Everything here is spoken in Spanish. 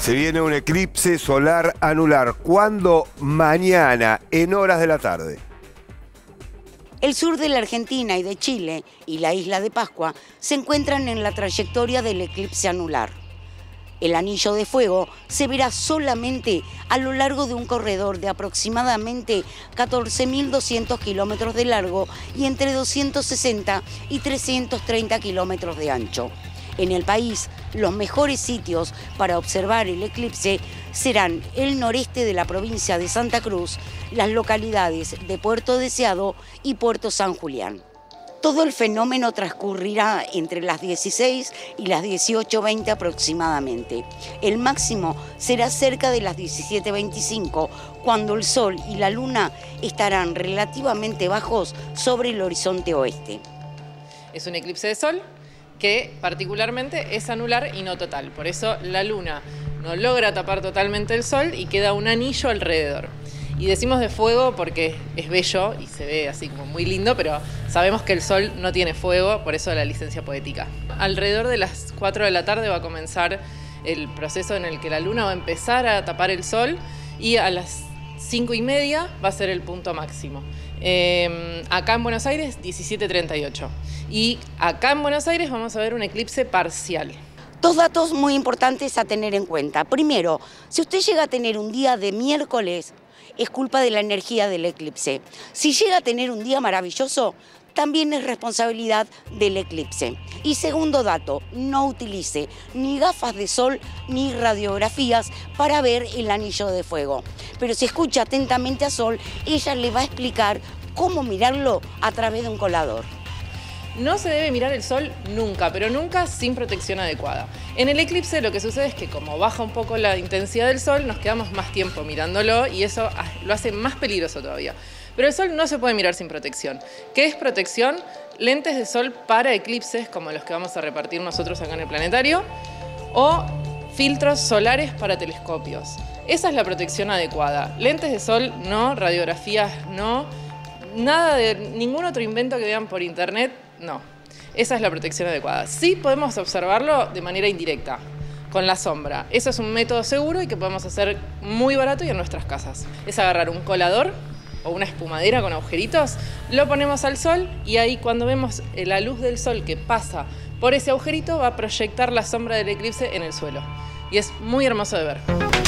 Se viene un eclipse solar anular. ¿Cuándo? Mañana, en horas de la tarde. El sur de la Argentina y de Chile y la isla de Pascua se encuentran en la trayectoria del eclipse anular. El anillo de fuego se verá solamente a lo largo de un corredor de aproximadamente 14.200 kilómetros de largo y entre 260 y 330 kilómetros de ancho. En el país, los mejores sitios para observar el eclipse serán el noreste de la provincia de Santa Cruz, las localidades de Puerto Deseado y Puerto San Julián. Todo el fenómeno transcurrirá entre las 16 y las 18:20 aproximadamente. El máximo será cerca de las 17:25, cuando el Sol y la Luna estarán relativamente bajos sobre el horizonte oeste. Es un eclipse de Sol que particularmente es anular y no total. Por eso la Luna no logra tapar totalmente el Sol y queda un anillo alrededor. Y decimos de fuego porque es bello y se ve así como muy lindo, pero sabemos que el Sol no tiene fuego, por eso la licencia poética. Alrededor de las 4 de la tarde va a comenzar el proceso en el que la Luna va a empezar a tapar el Sol y a las 5:30 va a ser el punto máximo. Acá en Buenos Aires, 17:38. Y acá en Buenos Aires vamos a ver un eclipse parcial. Dos datos muy importantes a tener en cuenta. Primero, si usted llega a tener un día de miércoles, es culpa de la energía del eclipse. Si llega a tener un día maravilloso, también es responsabilidad del eclipse. Y segundo dato, no utilice ni gafas de sol ni radiografías para ver el anillo de fuego. Pero si escucha atentamente a Sol, ella le va a explicar cómo mirarlo a través de un colador. No se debe mirar el Sol nunca, pero nunca sin protección adecuada. En el eclipse lo que sucede es que como baja un poco la intensidad del Sol, nos quedamos más tiempo mirándolo y eso lo hace más peligroso todavía. Pero el Sol no se puede mirar sin protección. ¿Qué es protección? Lentes de Sol para eclipses, como los que vamos a repartir nosotros acá en el planetario, o filtros solares para telescopios. Esa es la protección adecuada. Lentes de Sol no, radiografías no, nada de ningún otro invento que vean por internet, no. Esa es la protección adecuada. Sí podemos observarlo de manera indirecta, con la sombra. Eso es un método seguro y que podemos hacer muy barato y en nuestras casas. Es agarrar un colador o una espumadera con agujeritos, lo ponemos al Sol y ahí cuando vemos la luz del Sol que pasa por ese agujerito va a proyectar la sombra del eclipse en el suelo. Y es muy hermoso de ver.